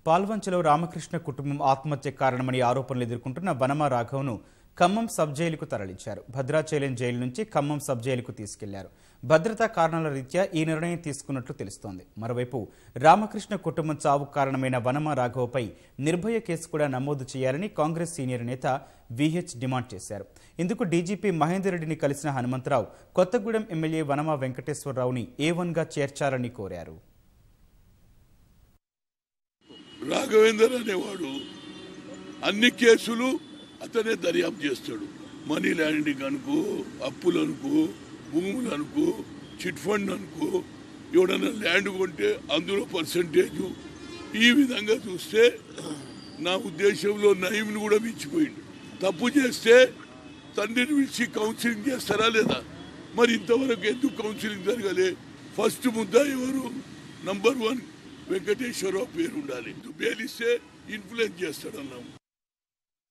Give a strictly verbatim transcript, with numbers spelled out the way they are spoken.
పాల్వంచలో రామకృష్ణ కుటుంబం ఆత్మహత్య కారణమని ఆరోపణలు ఎదుర్కొంటున్న వనమా రాఘవ్ను ఖమ్మం సబ్ జైలుకు తరలించారు. భద్రాచలం జైలు నుంచి ఖమ్మం సబ్ జైలుకు తీసుకెళ్లారు. భద్రతా కారణాల రీత్యా ఈ నిర్ణయం తీసుకున్నట్లు తెలుస్తోంది. మరోవైపు రామకృష్ణ కుటుంబం చావుకు కారణమైన వనమా రాఘవ్పై నిర్భయ కేసు కూడా నమోదు చేయాలని కాంగ్రెస్ సీనియర్ నేత విహెచ్ డిమాండ్ చేశారు. ఇందుకు డీజీపీ మహేందర్ రెడ్డిని కలిసిన హనుమంతరావు కొత్తగూడెం ఎమ్మెల్యే వనమా వెంకటేశ్వరరావుని ఏ వన్ గా చేర్చాలని కోరారు. రాఘవేందర్ అనేవాడు అన్ని కేసులు అతనే దర్యాప్తు చేస్తాడు. మనీ ల్యాండింగ్ అనుకో, అప్పులు అనుకో, భూములు అనుకో, చిట్ ఫండ్ అనుకో, ఎవడన్నా ల్యాండ్ కొంటే అందులో పర్సంటేజ్. ఈ విధంగా చూస్తే నా ఉద్దేశంలో నయీంను కూడా మించిపోయింది. తప్పు చేస్తే తండ్రిని పిలిచి కౌన్సిలింగ్ చేస్తారా లేదా? మరి ఇంతవరకు ఎందుకు కౌన్సిలింగ్ జరగలే? ఫస్ట్ ముద్ద ఎవరు? నంబర్ వన్ వెంకటేశ్వరరావు పేరు ఉండాలి. బెయిల్ ఇస్తే ఇన్ఫ్లుయెన్స్ చేస్తాడు అన్నాము.